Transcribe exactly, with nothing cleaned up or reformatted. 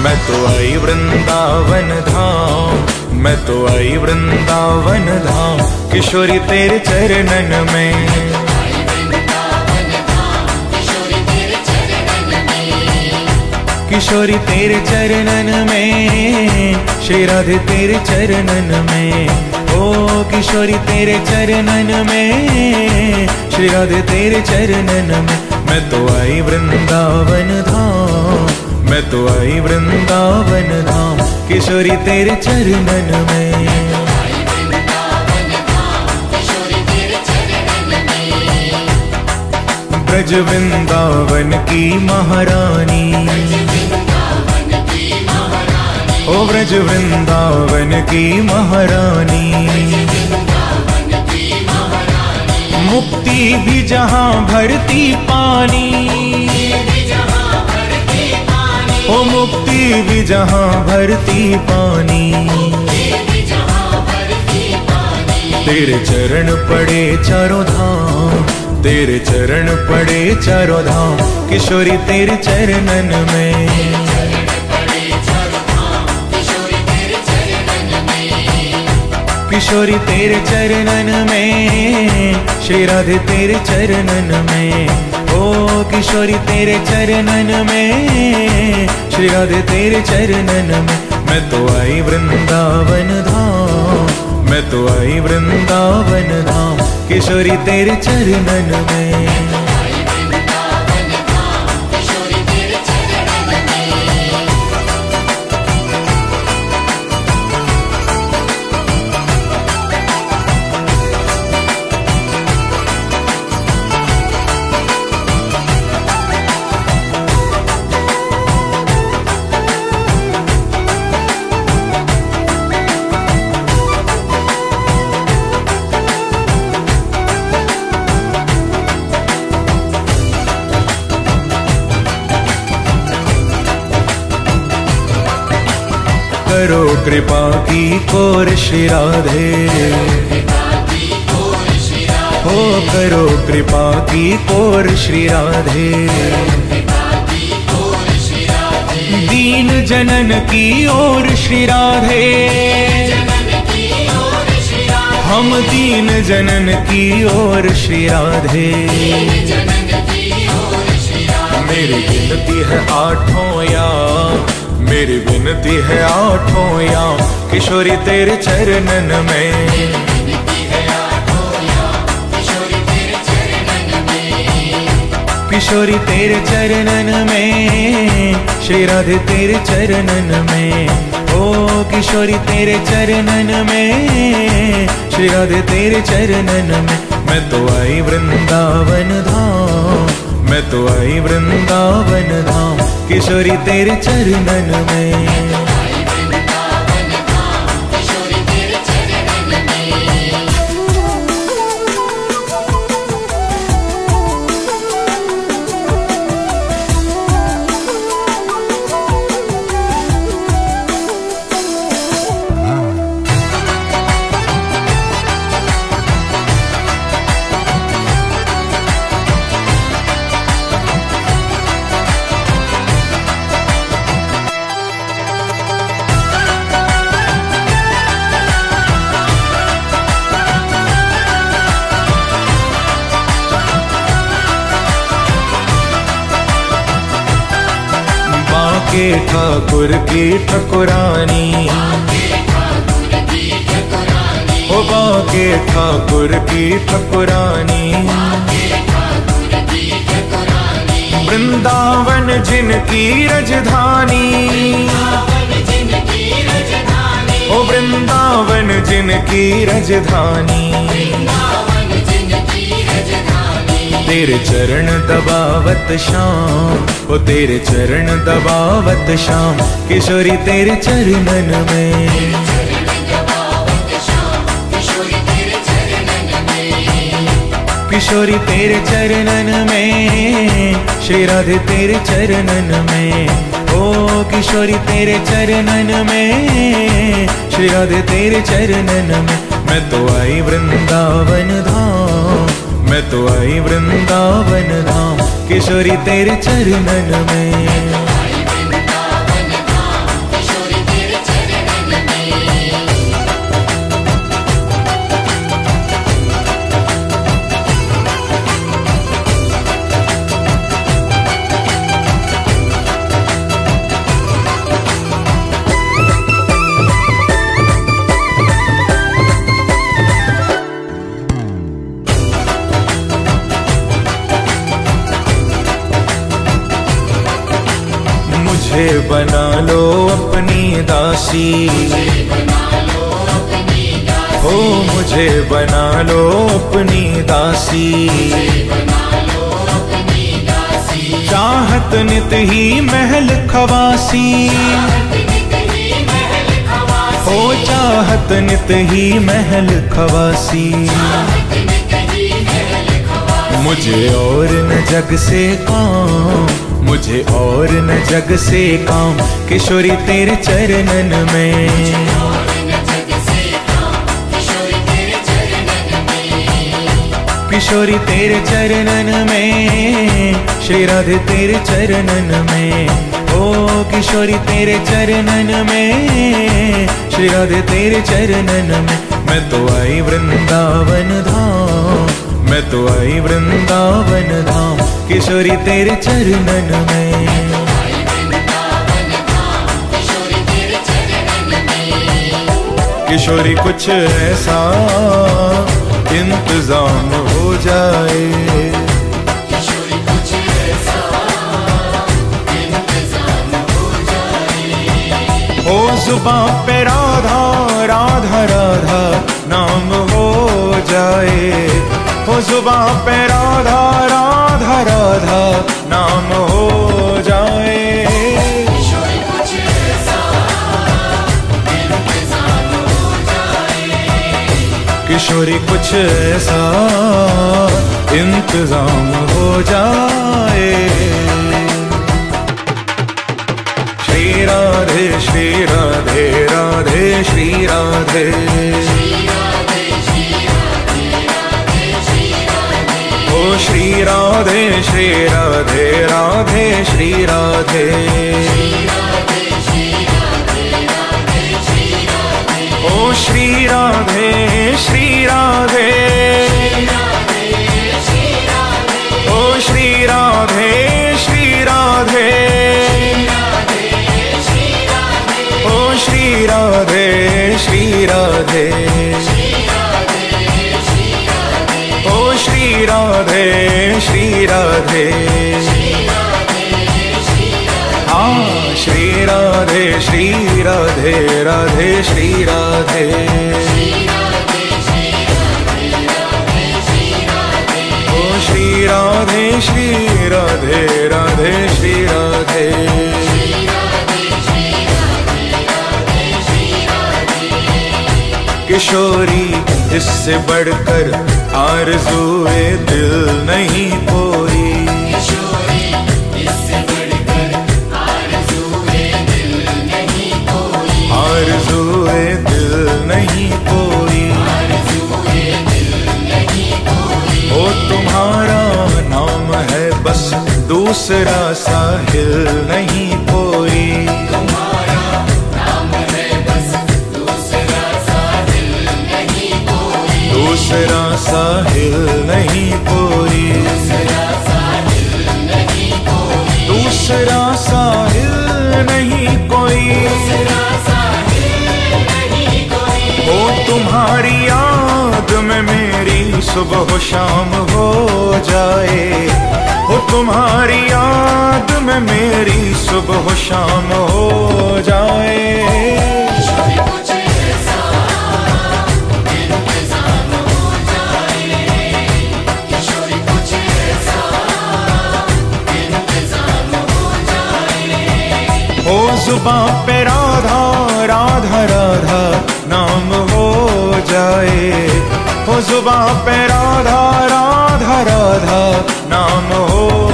मैं तो आई वृंदावन धाम, मैं तो आई वृंदावन धाम, किशोरी तेरे चरणन में। किशोरी तेरे चरणन में, श्री राधे तेरे चरणन में। ओ किशोरी तेरे चरणन में, श्री राधे तेरे चरणन में। मैं तो आई वृंदावन धाम, मैं तो आई वृंदावन धाम, किशोरी तेरे चरणन में। ब्रज वृंदावन की महारानी, ओ ब्रज वृंदावन की महारानी। मुक्ति भी जहाँ भरती पानी, ओ मुक्ति भी जहाँ भरती पानी। तेरे चरण पड़े चारों धाम, तेरे चरण पड़े चारों धाम, किशोरी तेरे चरणन में। किशोरी तेरे चरणन में, श्री राधे तेरे चरणन में। ओ किशोरी तेरे चरणन में, श्री राधे तेरे चरणन में। मैं तो आई वृंदावन धाम, मैं तो आई वृंदावन धाम, किशोरी तेरे चरणन में। करो कृपा की कोर श्री राधे, हो करो कृपा की कोर श्री राधे। दीन जनन की ओर श्री राधे, हम दीन जनन की ओर श्री राधे। मेरी विनती है आठों याम, मेरी विनती है आठों याम, किशोरी तेरे चरणन में। किशोरी तेरे चरणन में, श्री राधे तेरे चरणन में। ओ किशोरी तेरे चरणन में, श्री राधे तेरे चरणन में। मैं तो आई वृंदावन धाम, मैं तो आई वृंदावन धाम, किशोरी तेरे चरणन में। के ठाकुर की ठकुरानी, ओ बाके ठाकुर की ठकुरानी। वृंदावन जिनकी राजधानी, ओ वृंदावन जिनकी राजधानी। तेरे चरण दबावत शाम, ओ तेरे चरण दबावत शाम, किशोरी तेरे चरणन में। किशोरी तेरे चरणन में, श्री राधे तेरे चरणन में। ओ किशोरी तेरे चरणन में, श्री राधे तेरे चरणन में। मैं तो आई वृंदावन धाम, मैं तो आई वृंदावन धाम, किशोरी तेरे चरणन में। मुझे बना लो अपनी दासी, हो मुझे बना लो अपनी दासी। चाहत नित ही महल खवासी, हो चाहत नित ही महल खवासी। मुझे और न जग से काम, मुझे और न जग से काम, किशोरी तेरे चरणन में। किशोरी तेरे चरणन में, श्री राधे तेरे चरणन में, ओ किशोरी तेरे चरणन में, श्री राधे तेरे चरणन में। मैं तो आई वृंदावन धाम, मैं तो आई वृंदावन धाम, किशोरी तेरे चरणन में। किशोरी कुछ ऐसा इंतजाम हो जाए, किशोरी कुछ ऐसा इंतजाम हो जाए। हो जुबां पे राधा राधा राधा नाम हो जाए, हो जुबां पे राधा राधा राधा नाम हो जाए। किशोरी कुछ ऐसा इंतजाम हो जाए, किशोरी कुछ ऐसा इंतजाम हो जाए। श्री राधे श्री राधे राधे श्री राधे, ओ श्री राधे श्री राधे राधे श्री राधे, ओ श्री राधे श्री राधे, ओ श्री राधे श्री राधे, ओ श्री राधे श्री राधे, ओ श्री राधे श्री राधे। हाँ श्री राधे श्री राधे राधे श्री राधे, ओ श्री राधे श्री राधे राधे श्री राधे। किशोरी इससे बढ़कर आरज़ूए दिल नहीं कोई, किशोरी इससे बढ़कर आरज़ूए दिल नहीं कोई, आरज़ूए दिल नहीं कोई, आरज़ूए दिल नहीं कोई। ओ तुम्हारा नाम है बस दूसरा साहिल नहीं कोई, तुम्हारा नाम है बस दूसरा साहिल नहीं कोई, दूसरा साहिल नहीं कोई, दूसरा साहिल नहीं कोई, दूसरा साहिल नहीं कोई। दूसरा साहिल नहीं कोई। ओ तुम्हारी याद में मेरी सुबह शाम हो जाए, ओ तुम्हारी याद में मेरी सुबह शाम हो जाए। किशोरी कुछ ऐसा इंतजाम हो जाए, किशोरी कुछ ऐसा इंतजाम हो जाए। ओ जुबां पे राधा राधा राधा नाम हो जाए, हो जुबां पे राधा राधा राधा नाम हो